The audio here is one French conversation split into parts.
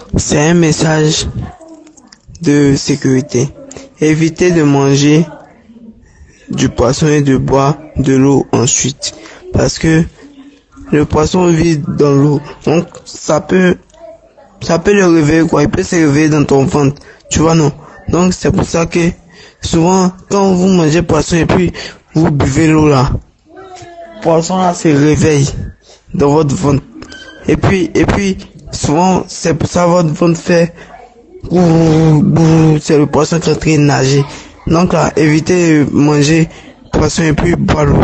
c'est un message de sécurité. Évitez de manger du poisson et de boire de l'eau ensuite. Parce que le poisson vit dans l'eau. Donc, ça peut le réveiller, quoi. Il peut se réveiller dans ton ventre. Tu vois, non? Donc, c'est pour ça que, souvent, quand vous mangez poisson et puis, vous buvez l'eau là, poisson là se réveille dans votre ventre. Et puis, souvent, c'est pour ça que votre ventre fait, c'est le poisson qui est en train de nager. Donc là, évitez de manger poisson et puis boire l'eau.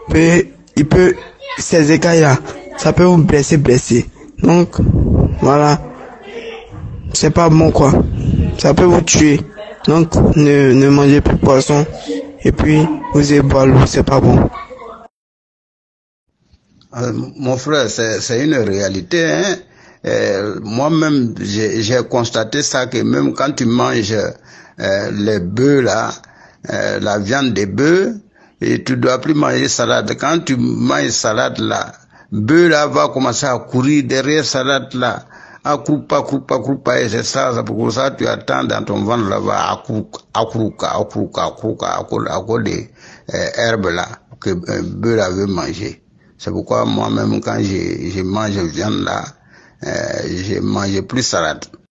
Ces écailles là, ça peut vous blesser. Donc, voilà. C'est pas bon, quoi. Ça peut vous tuer. Donc, ne mangez plus de poisson. Et puis, vous allez boire l'eau, c'est pas bon. Mon frère, c'est une réalité, hein. Moi-même, j'ai constaté ça, que même quand tu manges les bœufs là, la viande des bœufs, et tu dois plus manger salade. Quand tu manges salade là, bœuf là va commencer à courir derrière salade là, à coupa, et c'est ça, c'est pour ça que tu attends dans ton ventre là-bas, à cause des herbes là, que bœuf là veut manger. C'est pourquoi moi-même, quand je mange viande là, je mange plus salade.